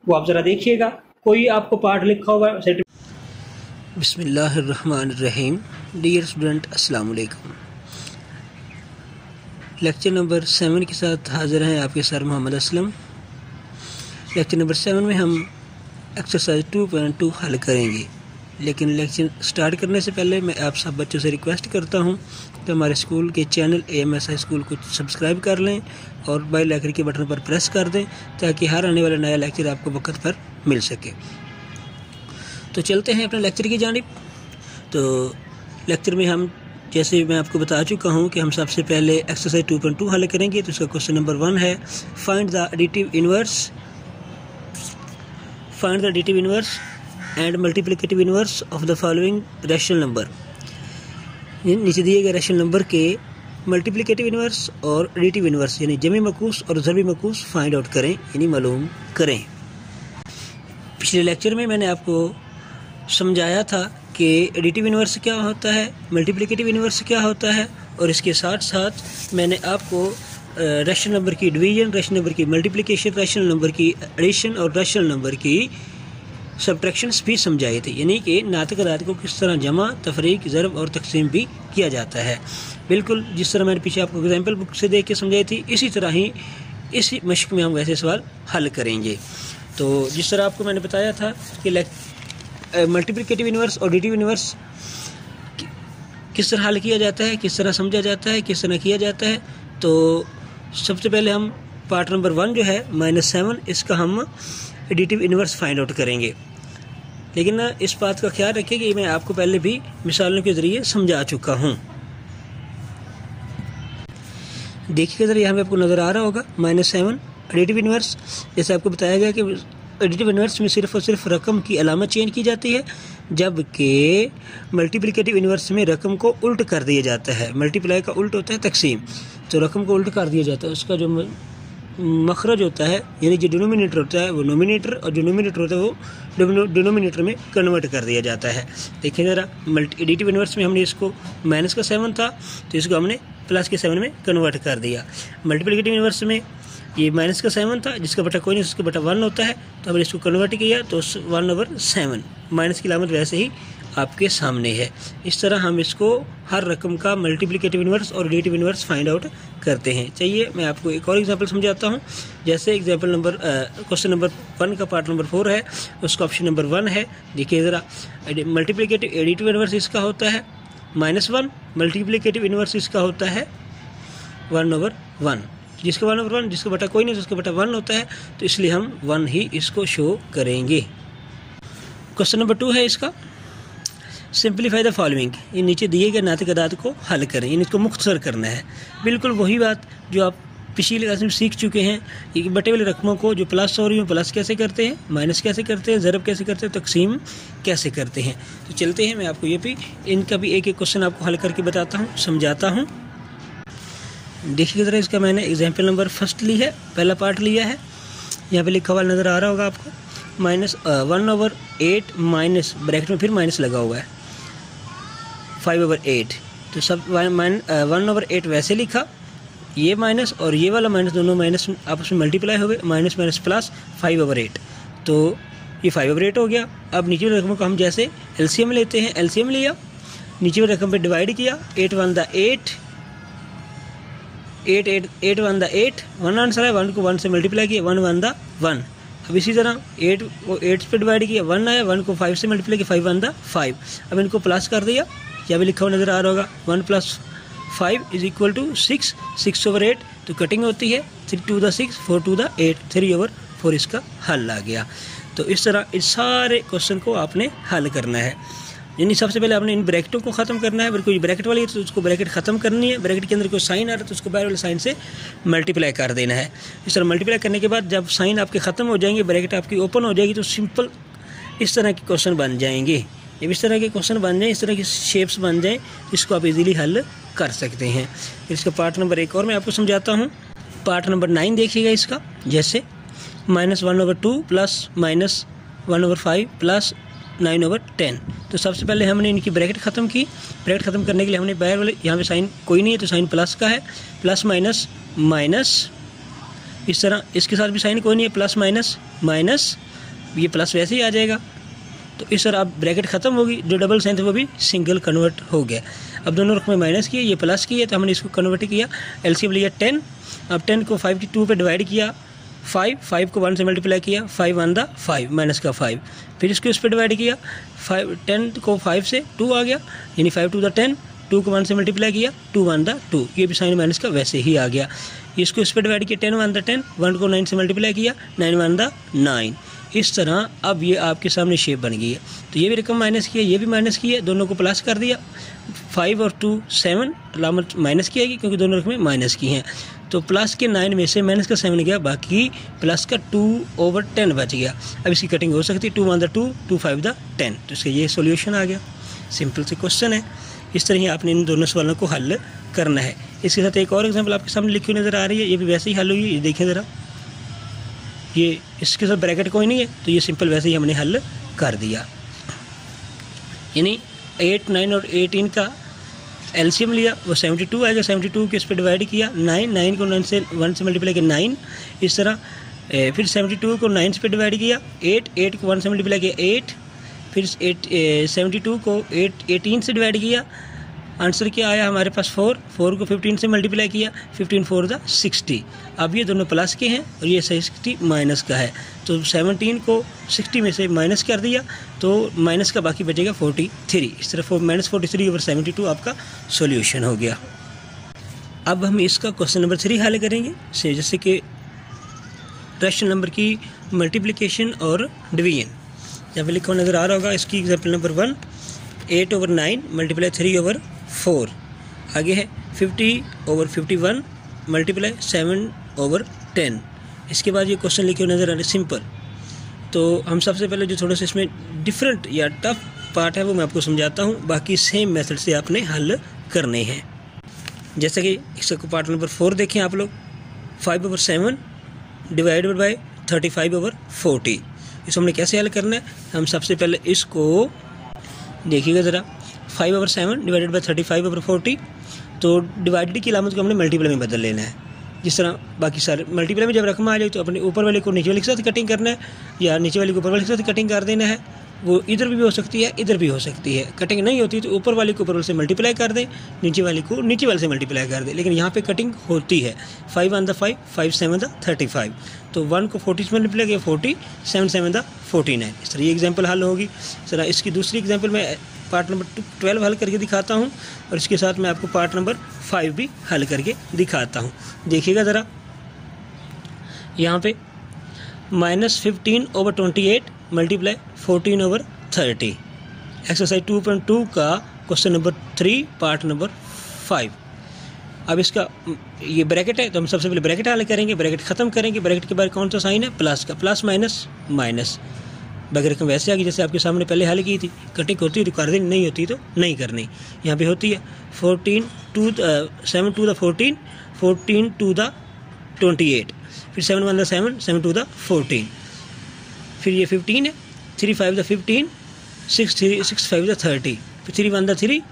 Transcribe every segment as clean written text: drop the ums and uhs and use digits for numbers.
वो आप ज़रा देखिएगा। कोई आपको पार्ट लिखा होगा बिस्मिल्लाहिर्रहमानिर्रहीम। डियर स्टूडेंट, अस्सलाम वालेकुम। लेक्चर नंबर 7 के साथ हाज़िर हैं आपके sir Mohammad Aslam. Lecture number 7 में हम एक्सरसाइज 2.2 हल करेंगे, लेकिन लेक्चर स्टार्ट करने से पहले मैं आप सब बच्चों से रिक्वेस्ट करता हूं कि हमारे स्कूल के चैनल AMS हाई स्कूल को सब्सक्राइब कर लें और बेल आइकन के बटन पर प्रेस कर दें ताकि हर आने वाला नया लेक्चर आपको वक्त पर मिल सके। तो चलते हैं अपने लेक्चर की जानिब। तो लेक्चर में हम, जैसे मैं आपको बता चुका हूं कि हम सबसे पहले एक्सरसाइज 2.2 हल करेंगे। तो इसका क्वेश्चन नंबर 1 है, find the additive inverse and multiplicative inverse of the following rational number. नीचे दिए गए रैशनल नंबर के मल्टीप्लिकेटिव इनवर्स और एडिटिव इनवर्स यानी जमी मकूस और ज़रबी मकूस फाइंड आउट करें, यानी मालूम करें। पिछले लेक्चर में मैंने आपको समझाया था कि एडिटिव इनवर्स क्या होता है, मल्टीप्लिकेटिव इनवर्स क्या होता है, और इसके साथ साथ मैंने आपको रैशनल नंबर की डिवीजन, रैशनल नंबर की मल्टीप्लिकेशन, रैशनल नंबर की एडिशन और रैशनल नंबर की सब्ट्रैक्शंस भी समझाए थे, यानी कि नातिक अदाद को किस तरह जमा, तफरीक, ज़रब और तकसीम भी किया जाता है। बिल्कुल जिस तरह मैंने पीछे आपको एग्जाम्पल बुक से देख के समझाई थी, इसी तरह ही इसी मश्क में हम वैसे सवाल हल करेंगे। तो जिस तरह आपको मैंने बताया था कि मल्टीप्लिकेटिव इनवर्स और एडिटिव इनवर्स किस तरह हल किया जाता है, किस तरह समझा जाता है, किस तरह किया जाता है। तो सबसे पहले हम पार्ट नंबर 1 जो है -7, इसका हम एडिटिव इनवर्स फाइंड आउट करेंगे। लेकिन इस बात का ख्याल रखिए कि मैं आपको पहले भी मिसालों के ज़रिए समझा चुका हूँ। देखिए ज़रा, यहाँ पे आपको नज़र आ रहा होगा -7 एडिटिव इनवर्स। जैसे आपको बताया गया कि एडिटिव इनवर्स में सिर्फ और सिर्फ रकम की अलामत चेंज की जाती है, जबकि मल्टीप्लिकेटिव इनवर्स में रकम को उल्ट कर दिया जाता है। मल्टीप्लाई का उल्ट होता है तकसीम, तो रकम को उल्ट कर दिया जाता है। उसका जो मखरज होता है, यानी जो डिनोमिनेटर होता है वो नोमिनेटर, और जो नोमिनेटर होता है वो डिनोमिनेटर में कन्वर्ट कर दिया जाता है। देखिए ज़रा, एडिटिव इनवर्स में हमने इसको -7 था तो इसको हमने +7 में कन्वर्ट कर दिया। मल्टीप्लिकेटिव इनवर्स में ये -7 था, जिसका बटा कोई नहीं, उसका बटा 1 होता है, तो हमने इसको कन्वर्ट किया तो 1/7, माइनस की लामत वैसे ही आपके सामने है। इस तरह हम इसको हर रकम का मल्टीप्लिकेटिव इनवर्स और एडिटिव इनवर्स फाइंड आउट करते हैं। चलिए मैं आपको एक और एग्जांपल समझाता हूं। जैसे एग्जांपल नंबर क्वेश्चन नंबर 1 का पार्ट नंबर 4 है, उसका ऑप्शन नंबर 1 है। देखिए ज़रा, मल्टीप्लिकेटिव एडिटिव इनवर्स इसका होता है -1, मल्टीप्लिकेटिव इनवर्स इसका होता है 1/1। जिसका 1/1, जिसका बटा कोई नहीं, तो उसका बटा 1 होता है, तो इसलिए हम 1 ही इसको शो करेंगे। क्वेश्चन नंबर 2 है इसका, सिंप्लीफाई द फॉलोइंग। ये नीचे दिए गए नातिक अदाद को हल करें, यानी इसको मुख्तसर करना है। बिल्कुल वही बात जो आप पिछली क्लास में सीख चुके हैं कि बटे वाली रकमों को जो प्लस हो रही हो प्लस कैसे करते हैं, माइनस कैसे करते हैं, ज़रब कैसे करते हैं, तकसीम कैसे करते हैं। तो चलते हैं, मैं आपको ये भी इनका भी एक एक क्वेश्चन आपको हल करके बताता हूँ, समझाता हूँ। देखिए ज़रा, इसका मैंने एग्जाम्पल नंबर 1 ली है, पहला पार्ट लिया है। यहाँ पे लिखा हुआ नज़र आ रहा होगा आपको, -1/8 माइनस ब्रैकेट में फिर माइनस लगा हुआ है 5/8। तो सब 1/8 वैसे लिखा, ये माइनस और ये वाला माइनस, दोनों माइनस आपस में मल्टीप्लाई हो गए, माइनस माइनस प्लस 5/8, तो ये 5/8 हो गया। अब नीचे वाली रकमों को हम जैसे LCM लेते हैं, LCM लिया, नीचे वाली रकम पे डिवाइड किया, 8 1 द 8, 8 1 द 8, 1 आंसर है, 1 को 1 से मल्टीप्लाई किया, 1 1 द 1। अब इसी तरह 8 को 8 पे डिवाइड किया, 1 आया, 1 को 5 से मल्टीप्लाई किया, 5 1 द 5। अब इनको प्लस कर दिया, यहाँ भी लिखा हुआ नज़र आ रहा होगा, 1 + 5 = 6, 6/8, तो कटिंग होती है, 3 2 द 6, 4 2 द 8, 3/4 इसका हल आ गया। तो इस तरह इस सारे क्वेश्चन को आपने हल करना है। यानी सबसे पहले आपने इन ब्रैकेटों को ख़त्म करना है। अगर कोई ब्रैकेट वाली है तो उसको ब्रैकेट ख़त्म करनी है, ब्रैकेट के अंदर कोई साइन आ रहा है तो उसको बाहर वाले साइन से मल्टीप्लाई कर देना है। इस तरह मल्टीप्लाई करने के बाद जब साइन आपके ख़त्म हो जाएंगे, ब्रैकेट आपकी ओपन हो जाएगी, तो सिंपल इस तरह के क्वेश्चन बन जाएंगे। जब इस तरह के क्वेश्चन बन जाएँ, इस तरह की शेप्स बन जाएँ, तो इसको आप इजीली हल कर सकते हैं। इसका पार्ट नंबर 1 और मैं आपको समझाता हूँ। पार्ट नंबर 9 देखिएगा इसका, जैसे -1/2 प्लस -1/5 प्लस 9/10। तो सबसे पहले हमने इनकी ब्रैकेट ख़त्म की। ब्रैकेट ख़त्म करने के लिए हमने बाहर वाले, यहाँ पे साइन कोई नहीं है तो साइन प्लस का है, प्लस माइनस, इस तरह इसके साथ भी साइन कोई नहीं है, प्लस माइनस, ये प्लस वैसे ही आ जाएगा। तो इस तरह अब ब्रैकेट ख़त्म होगी, जो डबल साइन था वो भी सिंगल कन्वर्ट हो गया। अब दोनों रकमें माइनस किए, ये प्लस किए तो हमने इसको कन्वर्ट किया, एलसीएम लिया 10। अब 10 को 5 की 2 पे डिवाइड किया, 5 को 1 से मल्टीप्लाई किया, 5 1 द 5 माइनस का 5, फिर इसको इस पर डिवाइड किया, 10 को 5 से 2 आ गया, यानी 5 2 द 10, 2 को 1 से मल्टीप्लाई किया, 2 1 द 2, ये भी साइन माइनस का वैसे ही आ गया। इसको इस पर डिवाइड किया, 10 1 द 10, 1 को 9 से मल्टीप्लाई किया, 9 1 द 9। इस तरह अब ये आपके सामने शेप बन गई है। तो ये भी रकम माइनस की है, ये भी माइनस की है, दोनों को प्लस कर दिया, 5 और 2 7, अलामत माइनस की आएगी क्योंकि दोनों रकमें माइनस की हैं। तो प्लस के 9 में से माइनस का 7 गया, बाकी प्लस का 2/10 बच गया। अब इसकी कटिंग हो सकती है, 2 1 द 2, 2 5 द 10। तो इसका ये सोल्यूशन आ गया। सिंपल से क्वेश्चन है, इस तरह ही आपने इन दोनों सवालों को हल करना है। इसके साथ एक और एग्जाम्पल आपके सामने लिखी हुई नज़र आ रही है, ये भी वैसे ही हल हुई, ये देखें ज़रा, ये इसके साथ ब्रैकेट कोई नहीं है तो ये सिंपल वैसे ही हमने हल कर दिया। यानी 8 9 और 18 का एलसीएम लिया, वो 72 आएगा, 72 के इस पर डिवाइड किया, 9 को 9 से 1 से मल्टीप्लाई किया 9, इस तरह फिर 72 को 9 पे डिवाइड किया, 8 को 1 से मल्टीप्लाई किया 8, फिर 72 को 18 से डिवाइड किया, आंसर क्या आया हमारे पास 4 को 15 से मल्टीप्लाई किया, 15 4 द 60। अब ये दोनों प्लस के हैं और ये 60 माइनस का है, तो 17 को 60 में से माइनस कर दिया तो माइनस का बाकी बचेगा 43। इस तरह -43/72 आपका सॉल्यूशन हो गया। अब हम इसका क्वेश्चन नंबर 3 हल करेंगे, जैसे कि रैशनल नंबर की मल्टीप्लिकेशन और डिवीजन। जहाँ पे लिखा हुआ नज़र आ रहा होगा, इसकी एग्जाम्पल नंबर 1, 8/9 मल्टीप्लाई 3/4। आगे है 50/51 मल्टीप्लाई 7/10। इसके बाद ये क्वेश्चन लिखे हुए नज़र आ रहे सिंपल। तो हम सबसे पहले जो थोड़ा सा इसमें डिफरेंट या टफ पार्ट है वो मैं आपको समझाता हूँ, बाकी सेम मेथड से आपने हल करने हैं। जैसे कि इसका पार्ट नंबर 4 देखें आप लोग, 5/7 डिवाइडेड बाई 35/40। इसको हमने कैसे हल करना है, हम सबसे पहले इसको देखिएगा ज़रा, 5/7 डिवाइडेड बाई 35/40। तो डिवाइडेड की अलामत को हमने मल्टीप्लाई में बदल लेना है। जिस तरह बाकी सारे मल्टीप्लाई में जब रकम आ जाए तो अपने ऊपर वाले को नीचे वाले के साथ कटिंग करना है, या नीचे वाले को ऊपर वाले के साथ कटिंग कर देना है। वो इधर भी हो सकती है, इधर भी हो सकती है। कटिंग नहीं होती तो ऊपर वाले को ऊपर वाले से मल्टीप्लाई कर दें, नीचे वाले को नीचे वाले से मल्टीप्लाई कर दें। लेकिन यहाँ पे कटिंग होती है, 5 1 द 5, 5 7 द 35। तो 1 को 40 से मल्टीप्लाई किया 40, 7 7 द 49। इस तरह ये एग्जाम्पल हल होगी। सर इसकी दूसरी एग्जाम्पल मैं पार्ट नंबर 12 हल करके दिखाता हूँ, और इसके साथ मैं आपको पार्ट नंबर 5 भी हल करके दिखाता हूँ। देखिएगा ज़रा, यहाँ पे -15/28 मल्टीप्लाई 14/30। एक्सरसाइज 2.2 का क्वेश्चन नंबर 3 पार्ट नंबर 5। अब इसका ये ब्रैकेट है तो हम सबसे पहले ब्रैकेट हल करेंगे, ब्रैकेट ख़त्म करेंगे। ब्रैकेट के बाद कौन सा साइन है, प्लस का, प्लस माइनस माइनस। बाकी रकम वैसे आ गई जैसे आपके सामने पहले हल की थी। कटिंग होती है तो कर देनी, नहीं होती तो नहीं करनी। यहाँ पे होती है 7 2 द 14, 14 2 द 28, फिर 7 1 द 7, 7 2 द 14, फिर ये 15 है, 3 5 द 15, 6 5 द 30, फिर 3 1 द 3,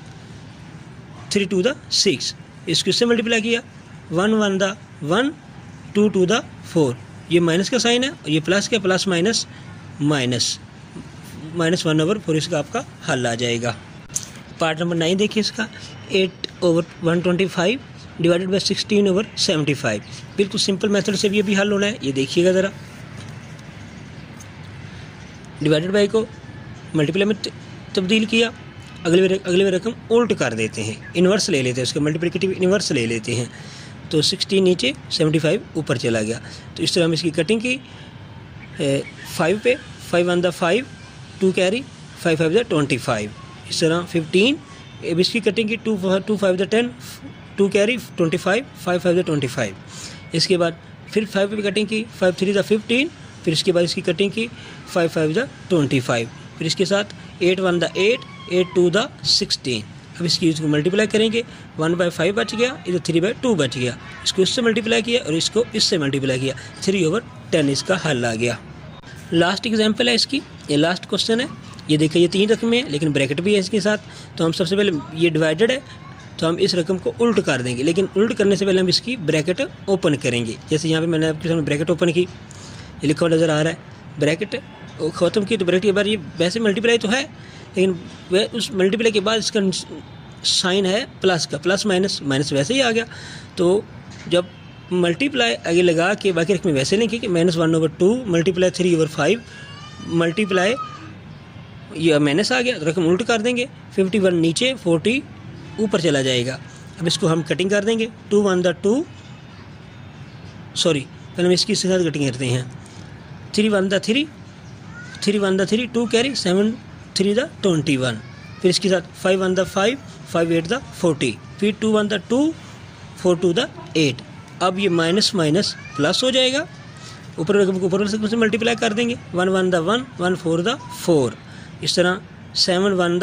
3 2 द 6। इसको इससे मल्टीप्लाई किया, 1 1 द 1, 2 2 द 4। ये माइनस का साइन है और ये प्लस का, प्लस माइनस माइनस, -1/4 इसका आपका हल आ जाएगा। पार्ट नंबर 9 देखिए इसका, 8/125 डिवाइडेड बाई 16/75। बिल्कुल सिंपल मेथड से भी ये भी हल होना है। ये देखिएगा ज़रा, डिवाइडेड बाई को मल्टीप्लाई में तब्दील किया, अगले रकम उल्ट कर देते हैं, इन्वर्स ले लेते हैं, उसका मल्टीप्लिकेटिव इन्वर्स ले लेते हैं। तो 16 नीचे, 75 ऊपर चला गया। तो इस तरह हम इसकी कटिंग की 5 पे, 5 1 द 5, 2 कैरी, 5 5 द 25। इस तरह 15, अब इसकी कटिंग की 2 5 द 10, 2 कैरी 25, 5 5 द 25। इसके बाद फिर 5 पे कटिंग की, 5 3 द 15, फिर इसके बाद इसकी कटिंग की 5 5 द 25, फिर इसके साथ 8 1 द 8, 8 2 द 16। अब इसकी इसको मल्टीप्लाई करेंगे, 1/5 बच गया, इधर 3/2 बच गया। इसको इससे मल्टीप्लाई किया और इसको इससे मल्टीप्लाई किया, 3/10 इसका हल आ गया। लास्ट एग्जाम्पल है इसकी, ये लास्ट क्वेश्चन है। ये देखिए ये 3 रकमें हैं लेकिन ब्रैकेट भी है इसके साथ। तो हम सबसे पहले, ये डिवाइडेड है तो हम इस रकम को उल्ट कर देंगे, लेकिन उल्ट करने से पहले हम इसकी ब्रैकेट ओपन करेंगे। जैसे यहाँ पे मैंने आपके सामने ब्रैकेट ओपन की, ये लिखा हुआ नज़र आ रहा है ब्रैकेट ख़त्म की तो ब्रैकेट के बाद ये वैसे मल्टीप्लाई तो है, लेकिन वह उस मल्टीप्लाई के बाद इसका साइन है प्लस का, प्लस माइनस, माइनस वैसे ही आ गया। तो जब मल्टीप्लाई आगे लगा के बाकी रकम वैसे लिखें कि -1/2 मल्टीप्लाई 3/5 मल्टीप्लाई ये माइनस आ गया तो रकम उल्ट कर देंगे, 51 नीचे 40 ऊपर चला जाएगा। अब इसको हम कटिंग कर देंगे, 2 1 2 सॉरी पहले हम इसकी साथ कटिंग करते हैं, 3 1 3 3 1 3 2 कैरी 7 3 21, फिर इसके साथ 5 1 5 5 8 40, फिर 2 1 2 4 2 8। अब ये माइनस माइनस प्लस हो जाएगा, ऊपर रकम को ऊपर वाले से मल्टीप्लाई कर देंगे, 1 1 1 1 4 4, इस तरह 7 1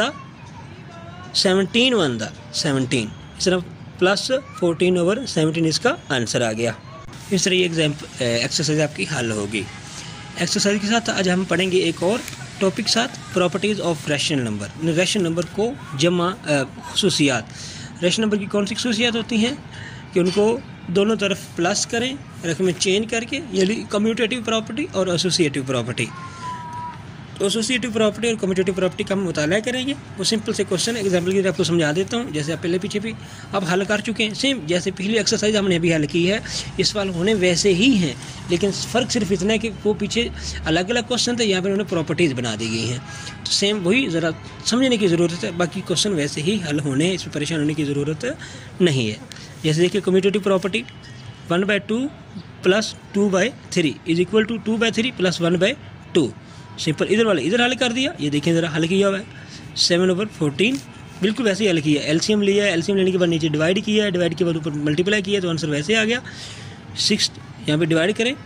17 1 17, इस तरह प्लस 14/17 इसका आंसर आ गया। इस तरह ये एक्सरसाइज आपकी हल होगी। एक्सरसाइज के साथ आज हम पढ़ेंगे एक और टॉपिक साथ, properties of rational number. Rational number को जमा खसूसियात, रैशनल नंबर की कौन सी खसूसियात होती हैं कि उनको दोनों तरफ प्लस करें रकम चेंज करके, यानी कम्यूटेटिव प्रॉपर्टी और एसोसिएटिव प्रॉपर्टी। तो एसोसिएटिव प्रॉपर्टी और कम्यूटेटिव प्रॉपर्टी का हम मुताला करेंगे। वो सिंपल से क्वेश्चन एग्जाम्पल की आपको समझा देता हूँ, जैसे आप पहले पीछे भी आप हल कर चुके हैं, सेम जैसे पिछली एक्सरसाइज हमने अभी हल की है, इस सवाल होने वैसे ही हैं, लेकिन फ़र्क सिर्फ इतना है कि वो पीछे अलग अलग क्वेश्चन थे, यहाँ पर उन्होंने प्रॉपर्टीज़ बना दी गई हैं। तो सेम वही ज़रा समझने की ज़रूरत है, बाकी क्वेश्चन वैसे ही हल होने, इसमें परेशान होने की ज़रूरत नहीं है। जैसे देखिए कम्यूटेटिव प्रॉपर्टी 1/2 + 2/3 = 2/3 + 1/2। सिंपल इधर वाले इधर हल कर दिया, ये देखें ज़रा हल किया हुआ है 7/14, बिल्कुल वैसे ही हल किया। एलसीएम लिया, एलसीएम लेने के बाद नीचे डिवाइड किया, डिवाइड के बाद ऊपर मल्टीप्लाई किया तो आंसर वैसे आ गया। 6 यहाँ पे डिवाइड करें,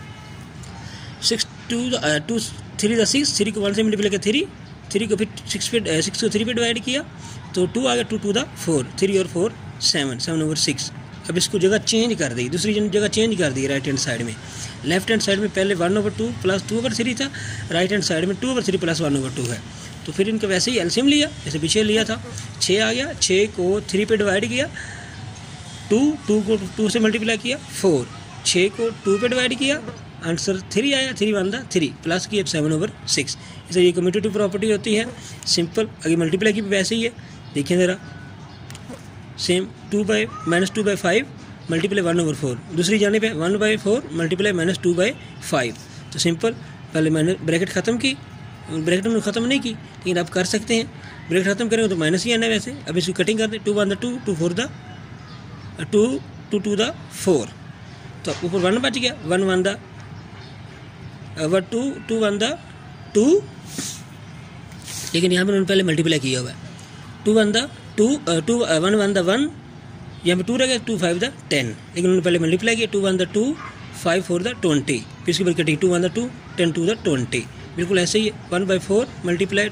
6 2 3 6, 3 को 1 से मल्टीप्लाई किया 3 को फिर 6 को 3 पे डिवाइड किया तो 2 आ गया, 2 2 4, 3 और 4 7/6। अब इसको जगह चेंज कर दी, दूसरी जगह चेंज कर दी राइट हैंड साइड में। लेफ्ट हैंड साइड में पहले 1/2 + 2/3 था, राइट हैंड साइड में 2/3 + 1/2 है। तो फिर इनका वैसे ही एलसीएम लिया जैसे पीछे लिया था, 6 आ गया, 6 को 3 पे डिवाइड किया, 2 को 2 से मल्टीप्लाई किया 4, 6 को 2 पे डिवाइड किया, आंसर 3 आया, 3 1 3 प्लस किया 7/6। इसे ये कम्यूटेटिव प्रॉपर्टी होती है। सिंपल आगे मल्टीप्लाई की भी वैसे ही है, देखिए ज़रा सेम -2/5 मल्टीप्लाई 1/4, दूसरी जाने पे 1/4 मल्टीप्लाई -2/5। तो सिंपल पहले मैंने ब्रैकेट ख़त्म की, ब्रैकेट में ख़त्म नहीं की, लेकिन आप कर सकते हैं, ब्रैकेट ख़त्म करेंगे तो माइनस ही आना है वैसे। अब इसकी कटिंग कर दें, 2 1 2 2 4 2 2 2 4, तो ऊपर 1 बच गया, 1 1 2 2 1 2, लेकिन यहाँ पर उन्होंने पहले मल्टीप्लाई किया हुआ है, 2 1 2 1 1 1, यहाँ पे 2 रह गया, 2 5 10, लेकिन उन्होंने पहले मल्टीप्लाई किया, 2 1 2 5 4 20, फिर इसके बाद कटिंग 2 1 2 10 2 20, बिल्कुल ऐसे ही है। 1/4 मल्टीप्लाई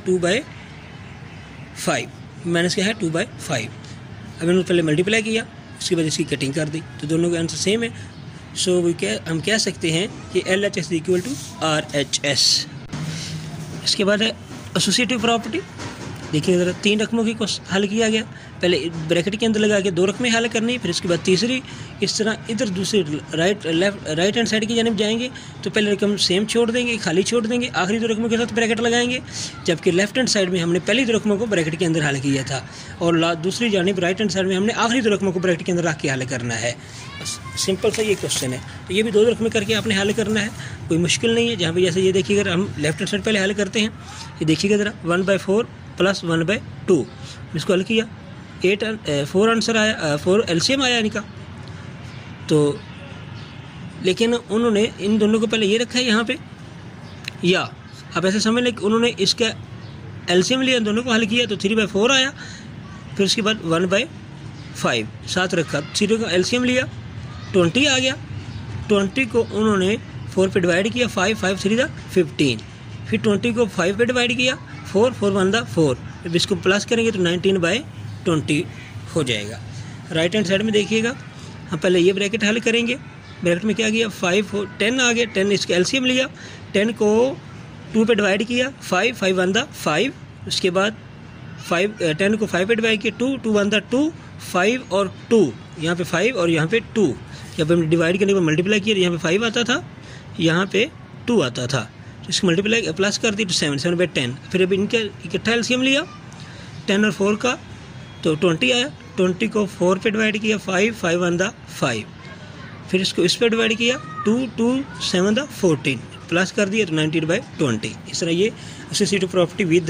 2/5 माइनस क्या है 2/5। अब इन्होंने पहले मल्टीप्लाई किया, उसके बाद इसकी कटिंग कर दी, तो दोनों के आंसर सेम है। सो हम कह सकते हैं कि LHS = RHS। इसके बाद है एसोसिएटिव प्रॉपर्टी। देखिए ज़रा 3 रकमों की हल किया गया, पहले ब्रैकेट के अंदर लगा के 2 रकमें हल करनी, फिर उसके बाद तीसरी, इस तरह इधर दूसरी राइट हैंड साइड की जानिब जाएंगे तो पहले रकम सेम छोड़ देंगे, खाली छोड़ देंगे, आखिरी 2 रकमों के साथ ब्रैकेट लगाएंगे, जबकि लेफ्ट हैंड साइड में हमने पहली 2 रकमों को ब्रैकेट के अंदर हल किया था और दूसरी जानिब राइट हैंड साइड में हमने आखिरी 2 रकमों को ब्रैकेट के अंदर रख के हल करना है। सिंपल सा ये क्वेश्चन है, तो ये भी 2 रकमें करके आपने हल करना है, कोई मुश्किल नहीं है। जहाँ पर जैसे ये देखिएगा, हम लेफ्ट हैंड साइड पहले हल करते हैं, ये देखिएगा ज़रा 1/4 + 1/2, इसको हल किया, 4 आंसर आया, 4 एलसीएम आया इनका। तो लेकिन उन्होंने इन दोनों को पहले ये रखा है यहाँ पे, या आप ऐसे समझ लें कि उन्होंने इसका एलसीएम लिया, दोनों को हल किया तो 3/4 आया, फिर उसके बाद 1/5 साथ रखा, 0 का एलसीएम लिया 20 आ गया, 20 को उन्होंने 4 पे डिवाइड किया, 5 5 3 15, फिर 20 को 5 पे डिवाइड किया, 4 4 1 4, अब इसको प्लस करेंगे तो 19/20 हो जाएगा। राइट हैंड साइड में देखिएगा, हम पहले ये ब्रैकेट हल करेंगे, ब्रैकेट में क्या किया 5 10 आ गया, 10 इसका एलसीएम लिया, 10 को 2 पे डिवाइड किया, 5 5 1 5, उसके बाद 10 को 5 पे डिवाइड किया, 2 2 1 2, 5 और 2, यहाँ पे 5 और यहाँ पे 2, जब हमने डिवाइड करने पर मल्टीप्लाई किया यहाँ पे 5 आता था, यहाँ पे 2 आता था, तो इसको मल्टीप्लाई प्लस कर दी तो 7/10। फिर अभी इनका इकट्ठा एलसीएम लिया 10 और 4 का, तो 20 आया। 20 को 4 पे डिवाइड किया 5, 5 1 द 5, फिर इसको इस पर डिवाइड किया 2, 2 7 द 14, प्लस कर दिया तो 90/20। इस तरह ये एसोसिएटिव प्रॉपर्टी विद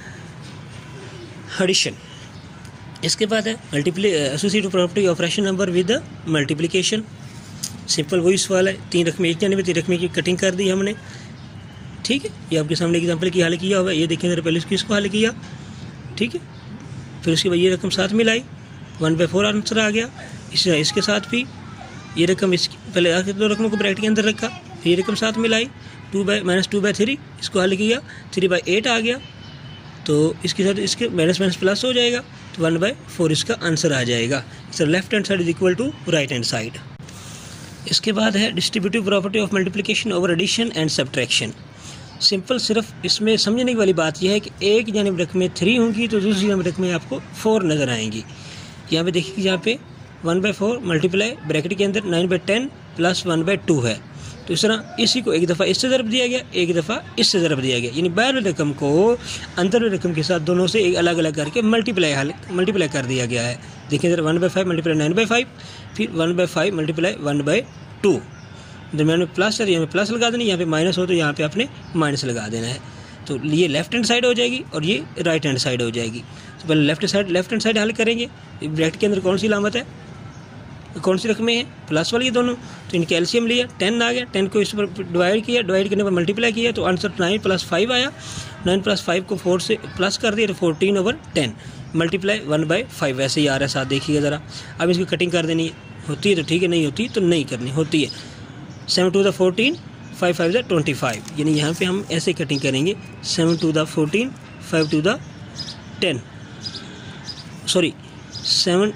एडिशन। इसके बाद है associative property of rational number with multiplication. Simple वही सवाल है, 3 रकमें एक जाने में 3 रकमें की कटिंग कर दी हमने, ठीक है। ये आपके सामने एग्जाम्पल की हल किया हुआ है, ये देखें जरा, पहले इसको हल किया, ठीक है। फिर उसके बाद ये रकम साथ मिलाई 1/4 आंसर आ गया। इसके साथ भी ये रकम इसकी पहले आके 2 रकमों को ब्रैकेट के अंदर रखा, फिर ये रकम साथ मिलाई -2/3, इसको हल किया 3/8 आ गया। तो इसके साथ इसके माइनस माइनस प्लस हो जाएगा तो 1/4 इसका आंसर आ जाएगा। Sir left hand side is equal to right hand side. इसके बाद है distributive property of multiplication over addition and subtraction. Simple सिर्फ इसमें समझने वाली बात यह है कि एक जानिब रकमें 3 होंगी तो दूसरी जानिब रकमें आपको 4 नज़र आएंगी। यहाँ पे देखिए, यहाँ पे 1/4 मल्टीप्लाई ब्रैकेट के अंदर 9/10 प्लस 1/2 है। तो इस तरह इसी को एक दफ़ा इससे ज़रब दिया गया, एक दफ़ा इससे ज़रब दिया गया, यानी बाहर वाली रकम को अंदर वाली रकम के साथ दोनों से एक अलग अलग करके मल्टीप्लाई कर दिया गया है। देखिए ज़रा, 1/5 मल्टीप्लाई 9/5, फिर 1/5 मल्टीप्लाई 1/2, दरम्यान में प्लस है तो यहाँ पे प्लस लगा देना, यहाँ पे माइनस हो तो यहाँ पे आपने माइनस लगा देना है। तो ये लेफ्ट हैंड साइड हो जाएगी और ये राइट हैंड साइड हो जाएगी। तो पहले लेफ्ट हैंड साइड हल करेंगे। ब्रैकेट के अंदर कौन सी लामत है, कौन सी रकमें हैं, प्लस वाली दोनों, तो इनके एलसीएम लिया 10 आ गया, 10 को इस पर डिवाइड किया, डिवाइड करने पर मल्टीप्लाई किया तो आंसर 9 + 5 आया। 9 + 5 को 4 से प्लस कर दिया तो 14/10 मल्टीप्लाई 1/5 वैसे ही आ रहा है साथ, देखिएगा ज़रा। अब इसकी कटिंग कर देनी है, होती है तो ठीक है, नहीं होती तो नहीं करनी, होती है 7 × 2 = 14, 5 × 5 = 25, यानी यहाँ पे हम ऐसे कटिंग करेंगे 7 × 2 = 14, 5 × 2 = 10, सॉरी 7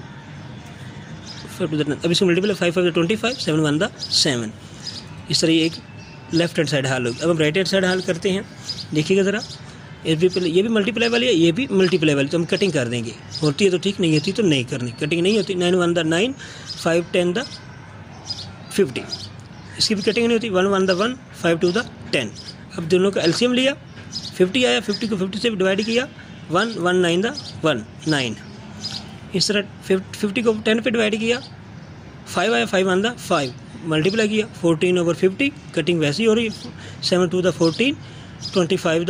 अब इसको मल्टीप्लाई 5 × 5 = 25, 7 × 1 = 7। इस तरह ये एक लेफ्ट हैंड साइड हल होगी। अब हम राइट हैंड साइड हल करते हैं, देखिएगा ज़रा। ये भी मल्टीप्लाई वाली है, ये भी मल्टीप्लाई वाली, तो हम कटिंग कर देंगे, होती है तो ठीक, नहीं होती तो नहीं करनी, कटिंग नहीं होती। 9 × 1 = 9, 5 × 10 = 50, इसकी भी कटिंग नहीं होती। 1 × 1 = 1, 5 × 2 = 10। अब दोनों का एलसीएम लिया 50 आया, 50 को 50 से डिवाइड किया 1, 1 9 = 1 9। इस तरह 50 को 10 पे डिवाइड किया 5 आया, 5 1 = 5 मल्टीप्लाई किया 14/50, कटिंग वैसी हो रही है। 7 × 2 = 14, 25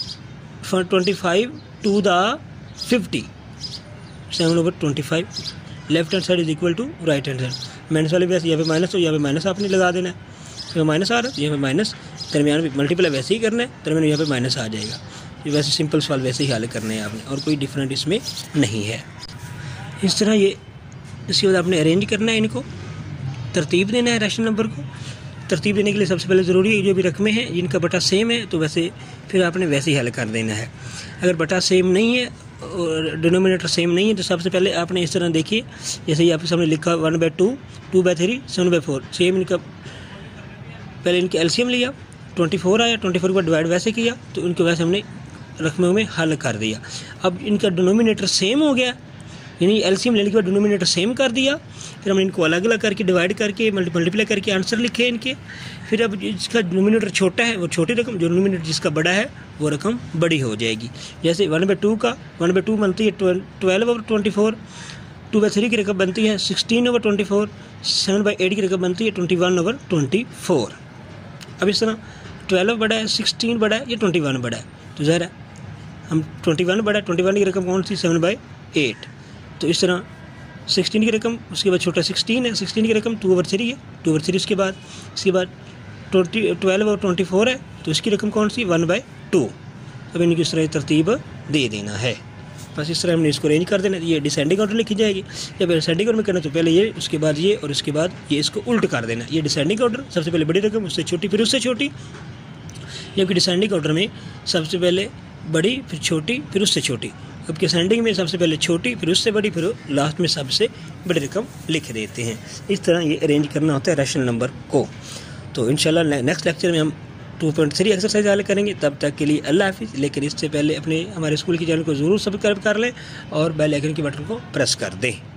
to the 50, 7/25। Left hand side is equal to right hand side. Minus वाले वैसे, यहाँ पे माइनस, तो यहाँ पे माइनस आपने लगा देना है, यहाँ माइनस आ रहा है, यहाँ पे माइनस, दरमियान में मल्टीप्लाई वैसे ही करना है, दरमियान यहाँ पे माइनस आ जाएगा। ये वैसे सिंपल सवाल वैसे ही हल करने हैं आपने, और कोई डिफरेंट इसमें नहीं है। इस तरह ये इसके बाद आपने अरेंज करना है, इनको तरतीब देना है। रैशनल नंबर को तरतीब देने के लिए सबसे पहले ज़रूरी है जो भी रकमें हैं जिनका बटा सेम है तो वैसे फिर आपने वैसे ही हल कर देना है। अगर बटा सेम नहीं है और डिनोमिनेटर सेम नहीं है तो सबसे पहले आपने इस तरह देखिए, जैसे ही आपके सामने लिखा 1/2, 2/3, 7/4, सेम इनका पहले इनके एलसीएम लिया 24 आया, 24 के बाद डिवाइड वैसे किया तो इनको वैसे हमने रकमों में हल कर दिया। अब इनका डिनोमिनेटर सेम हो गया, यानी एलसीएम लेने के बाद डिनोमिनेटर सेम कर दिया, फिर हमने इनको अलग अलग करके डिवाइड करके मल्टीप्लाई करके आंसर लिखे इनके। फिर अब जिसका डिनोमिनेटर छोटा है वो छोटी रकम, जो डिनोमिनेटर जिसका बड़ा है वो रकम बड़ी हो जाएगी। जैसे 1/2 का 1/2 बनती है 12/24, 2/3 की रकम बनती है 16/24, 7/8 की रकम बनती है 21/24। अब इस तरह 12 बड़ा है, 16 बड़ा है, या 21 बड़ा है, तो ज़ाहिर है हम 21 बड़ा है, 21 की रकम कौन सी 7/8। तो इस तरह 16 की रकम, उसके बाद छोटा 16 है, 16 की रकम 2/3 है, 2/3 इसके बाद 12/24 है, तो इसकी रकम कौन सी 1/2। अब इनकी इस तरह तरतीब दे देना है, बस इस तरह हमने इसको अरेंज कर देना। ये डिसेंडिंग ऑर्डर लिखी जाएगी, जब डिसेंडिंग ऑर्डर में करना तो पहले ये, उसके बाद ये, और उसके बाद ये, इसको उल्ट कर देना। ये डिसेंडिंग ऑर्डर, सबसे पहले बड़ी रकम, उससे छोटी, फिर उससे छोटी, जबकि डिसेंडिंग ऑर्डर में सबसे पहले बड़ी, फिर छोटी, फिर उससे छोटी। अब डिसेंडिंग में सबसे पहले छोटी, फिर उससे बड़ी, फिर लास्ट में सबसे बड़ी रकम लिख देते हैं। इस तरह ये अरेंज करना होता है रैशनल नंबर को। तो इंशाल्लाह नेक्स्ट लेक्चर में हम 2.3 एक्सरसाइज हल करेंगे। तब तक के लिए अल्लाह हाफिज़। लेकिन इससे पहले अपने हमारे स्कूल के चैनल को ज़रूर सब्सक्राइब कर लें और बेल आइकन के बटन को प्रेस कर दें।